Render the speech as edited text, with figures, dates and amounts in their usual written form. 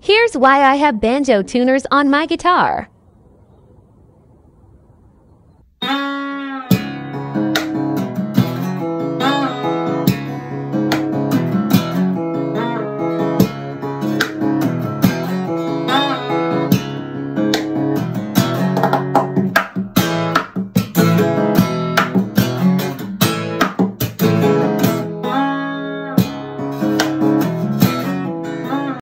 Here's why I have banjo tuners on my guitar.